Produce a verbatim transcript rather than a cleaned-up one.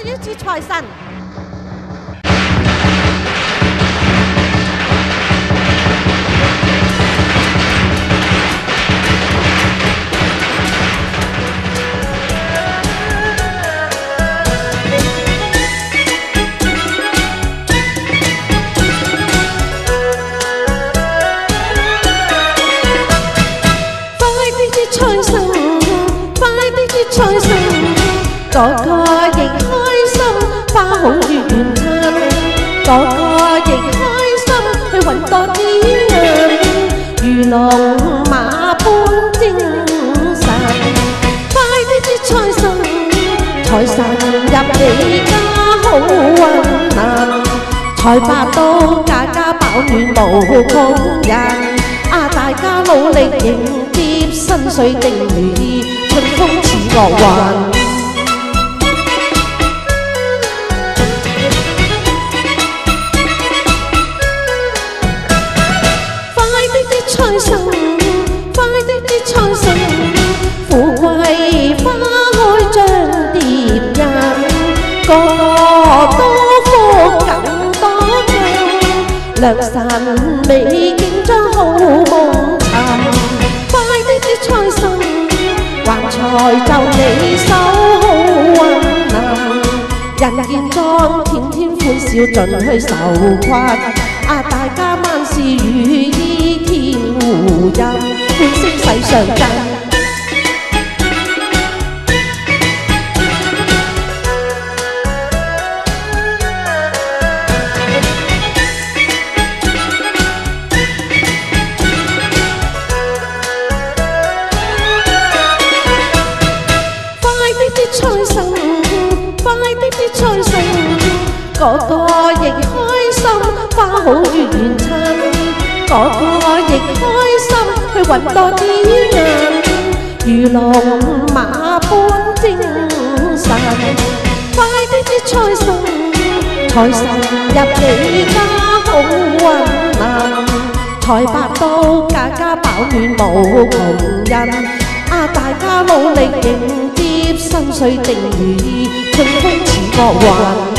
一支財神。財神個個亦開心，花好月圓襯，個個亦開心，去揾多啲人，如龍馬般精神。快啲接財神，財神入你家好運能，財百到家家飽暖無窮人。啊！大家努力迎接新歲定如意，春風似樂雲。快啲啲財神，快啲啲財神，富貴花開像蝶印，個個多福更多運，良辰美景將好夢尋。快啲啲財神，橫財就你手好運能，人健壯天天歡笑盡去愁困。啊！大家萬事如意天護蔭，歡聲世上震。財神，快啲啲財神，個個亦開心，花好月圓襯，個個亦開心，去揾多啲人，如龍馬般精神。快啲啲財神，財神入你家好運能，財百到家家飽暖無窮人。啊！大家努力迎接新歲定如意，春風似樂雲。